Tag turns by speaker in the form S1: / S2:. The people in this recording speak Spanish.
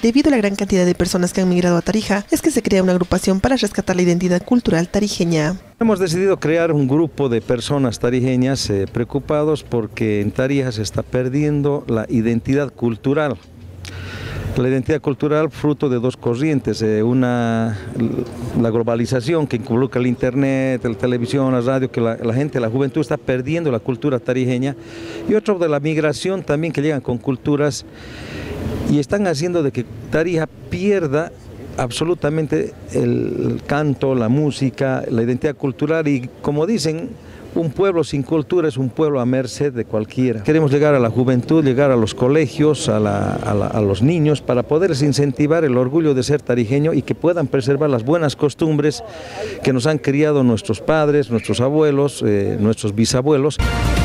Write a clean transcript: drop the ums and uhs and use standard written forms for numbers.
S1: debido a la gran cantidad de personas que han migrado a Tarija, es que se crea una agrupación para rescatar la identidad cultural tarijeña.
S2: Hemos decidido crear un grupo de personas tarijeñas preocupados porque en Tarija se está perdiendo la identidad cultural. La identidad cultural fruto de dos corrientes, la globalización que involucra el internet, la televisión, la radio, que la gente, la juventud está perdiendo la cultura tarijeña, y otro de la migración también, que llegan con culturas y están haciendo de que Tarija pierda absolutamente el canto, la música, la identidad cultural, y como dicen, un pueblo sin cultura es un pueblo a merced de cualquiera. Queremos llegar a la juventud, llegar a los colegios, a los niños, para poderles incentivar el orgullo de ser tarijeño y que puedan preservar las buenas costumbres que nos han criado nuestros padres, nuestros abuelos, nuestros bisabuelos.